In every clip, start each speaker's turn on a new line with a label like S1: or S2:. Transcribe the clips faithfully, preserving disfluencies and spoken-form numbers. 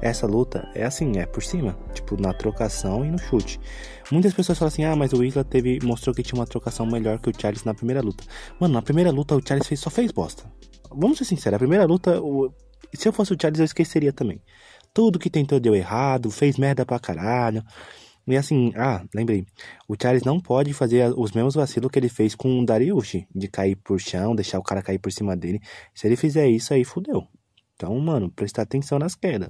S1: essa luta é assim, é por cima, tipo, na trocação e no chute. Muitas pessoas falam assim, ah, mas o Isla teve, mostrou que tinha uma trocação melhor que o Charles na primeira luta. Mano, na primeira luta o Charles fez, só fez bosta. Vamos ser sinceros, a primeira luta, o, se eu fosse o Charles eu esqueceria também. Tudo que tentou deu errado, fez merda pra caralho. E assim, ah, lembrei, o Charles não pode fazer os mesmos vacilos que ele fez com o Dariush, de cair por chão, deixar o cara cair por cima dele. Se ele fizer isso aí, fudeu. Então, mano, prestar atenção nas quedas.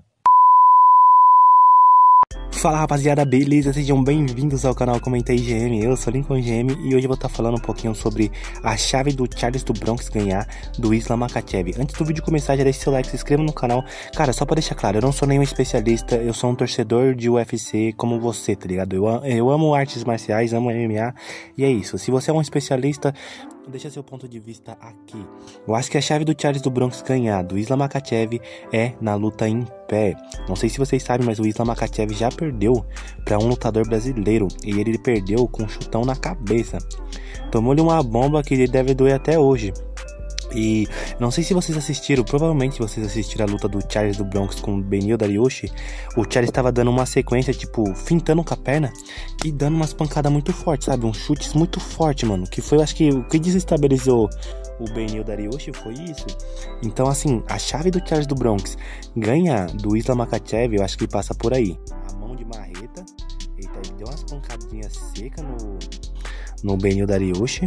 S1: Fala rapaziada, beleza? Sejam bem-vindos ao canal Comenta I G M, eu sou Lincoln G M e hoje eu vou estar falando um pouquinho sobre a chave do Charles do Bronx ganhar do Islam Makhachev. Antes do vídeo começar, já deixa seu like, se inscreva no canal. Cara, só pra deixar claro, eu não sou nenhum especialista, eu sou um torcedor de U F C como você, tá ligado? Eu, eu amo artes marciais, amo M M A e é isso. Se você é um especialista, deixa seu ponto de vista aqui. Eu acho que a chave do Charles do Bronx ganhar do Islam Makhachev é na luta em pé. Não sei se vocês sabem, mas o Islam Makhachev já perdeu para um lutador brasileiro e ele perdeu com um chutão na cabeça. Tomou-lhe uma bomba que ele deve doer até hoje. E não sei se vocês assistiram, provavelmente vocês assistiram a luta do Charles do Bronx com o Beneil Dariush. O Charles estava dando uma sequência, tipo, fintando com a perna e dando umas pancadas muito fortes, sabe? Uns chutes muito fortes, mano. Que foi, acho que, o que desestabilizou o Beneil Dariush foi isso. Então, assim, a chave do Charles do Bronx ganha do Islam Makhachev, eu acho que passa por aí. A mão de marreta, eita, ele deu umas pancadinhas secas no, no Beneil Dariush.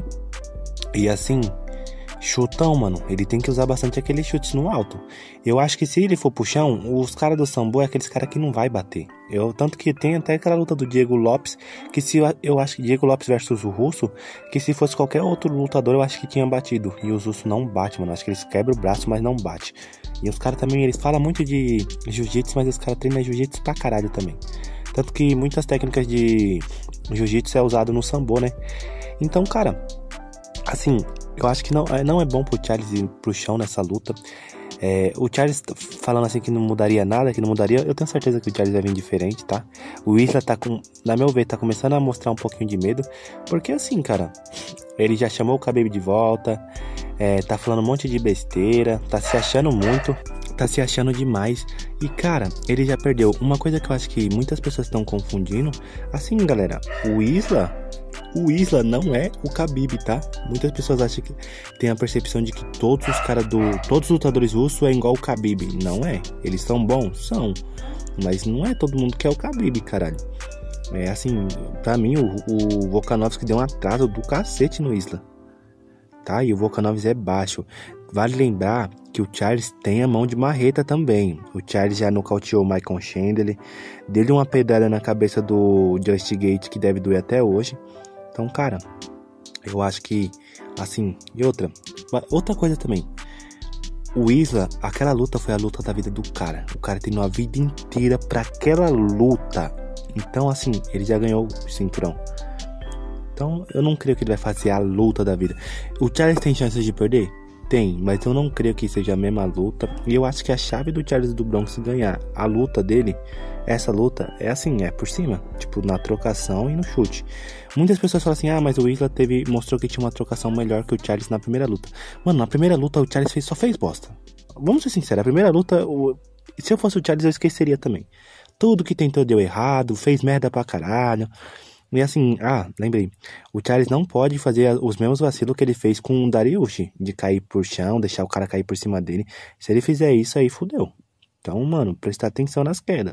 S1: E assim, chutão, mano, ele tem que usar bastante aqueles chutes no alto. Eu acho que se ele for pro chão, os caras do sambo é aqueles caras que não vai bater. Eu, tanto que tem até aquela luta do Diego Lopes, que se eu acho que Diego Lopes versus o Russo, que se fosse qualquer outro lutador, eu acho que tinha batido. E os Russos não batem, mano. Acho que eles quebram o braço, mas não bate. E os caras também, eles falam muito de jiu-jitsu, mas os caras treinam jiu-jitsu pra caralho também. Tanto que muitas técnicas de jiu-jitsu é usado no sambo, né? Então, cara, assim, eu acho que não, não é bom pro Charles ir pro chão nessa luta. É, o Charles falando assim que não mudaria nada, que não mudaria, eu tenho certeza que o Charles vai vir diferente, tá? O Isla tá com, na meu ver, tá começando a mostrar um pouquinho de medo. Porque assim, cara, ele já chamou o Khabib de volta, é, tá falando um monte de besteira, tá se achando muito, tá se achando demais. E cara, ele já perdeu. Uma coisa que eu acho que muitas pessoas estão confundindo, assim galera, o Isla... O Isla não é o Khabib, tá? Muitas pessoas acham que tem a percepção de que todos os caras do... Todos os lutadores russos é igual o Khabib. Não é. Eles são bons? São. Mas não é todo mundo que é o Khabib, caralho. É assim, pra mim, o, o Volkanovski deu um atraso do cacete no Isla. Tá? E o Volkanovski é baixo. Vale lembrar que o Charles tem a mão de marreta também. O Charles já nocauteou o Michael Chandler. Deu-lhe uma pedrada na cabeça do Just Gate que deve doer até hoje. Então, cara, eu acho que, assim, e outra, outra coisa também, o Isla, aquela luta foi a luta da vida do cara, o cara treinou a vida inteira pra aquela luta, então, assim, ele já ganhou o cinturão, então, eu não creio que ele vai fazer a luta da vida. O Charles tem chances de perder? Tem, mas eu não creio que seja a mesma luta, e eu acho que a chave do Charles do Bronx ganhar a luta dele, essa luta é assim, é por cima, tipo, na trocação e no chute. Muitas pessoas falam assim, ah, mas o Isla teve, mostrou que tinha uma trocação melhor que o Charles na primeira luta. Mano, na primeira luta o Charles fez, só fez bosta. Vamos ser sinceros, a primeira luta, o, se eu fosse o Charles eu esqueceria também. Tudo que tentou deu errado, fez merda pra caralho. E assim, ah, lembrei, o Charles não pode fazer os mesmos vacilos que ele fez com o Dariush, de cair por chão, deixar o cara cair por cima dele. Se ele fizer isso aí, fudeu. Então, mano, prestar atenção nas quedas.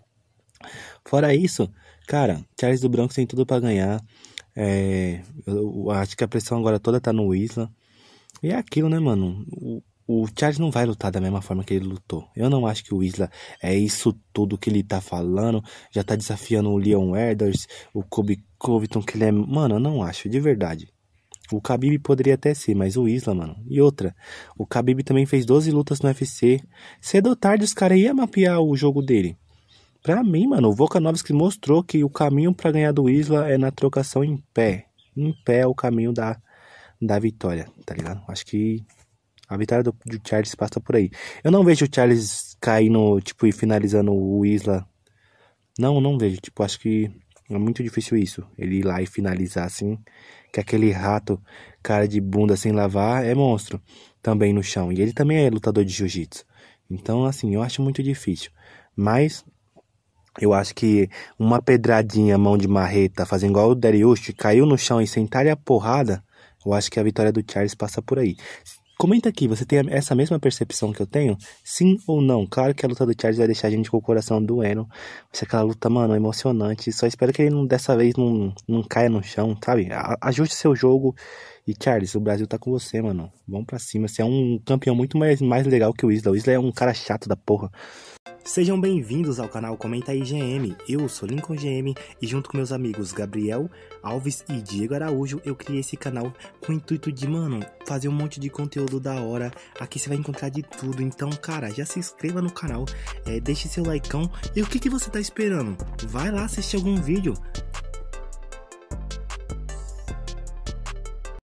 S1: Fora isso, cara, Charles do Bronx tem tudo pra ganhar. É, eu acho que a pressão agora toda tá no Isla. E é aquilo, né, mano? O, o Charles não vai lutar da mesma forma que ele lutou. Eu não acho que o Isla é isso tudo que ele tá falando. Já tá desafiando o Leon Edwards, o Kobe Covington, que ele é... Mano, eu não acho, de verdade. O Khabib poderia até ser, mas o Isla, mano. E outra, o Khabib também fez doze lutas no U F C. Cedo ou tarde os caras iam mapear o jogo dele. Pra mim, mano, o Volkanovski mostrou que o caminho pra ganhar do Isla é na trocação em pé. Em pé é o caminho da, da vitória, tá ligado? Acho que a vitória do, do Charles passa por aí. Eu não vejo o Charles caindo, tipo, e finalizando o Isla. Não, não vejo. Tipo, acho que é muito difícil isso. Ele ir lá e finalizar assim. Que aquele rato, cara de bunda sem lavar, é monstro. Também no chão. E ele também é lutador de jiu-jitsu. Então, assim, eu acho muito difícil. Mas eu acho que uma pedradinha, mão de marreta, fazendo igual o Dariush, caiu no chão e sentar a porrada, eu acho que a vitória do Charles passa por aí. Comenta aqui, você tem essa mesma percepção que eu tenho? Sim ou não? Claro que a luta do Charles vai deixar a gente com o coração doendo. Vai ser aquela luta, mano, emocionante. Só espero que ele não, dessa vez não, não caia no chão, sabe? A- Ajuste seu jogo. E Charles, o Brasil tá com você, mano. Vamos pra cima. Você é um campeão muito mais, mais legal que o Isla. O Isla é um cara chato da porra. Sejam bem-vindos ao canal Comenta aí G M, eu sou Lincoln G M e junto com meus amigos Gabriel Alves e Diego Araújo eu criei esse canal com o intuito de, mano, fazer um monte de conteúdo da hora. Aqui você vai encontrar de tudo, então cara, já se inscreva no canal, é, deixe seu likeão e o que, que você tá esperando? Vai lá assistir algum vídeo.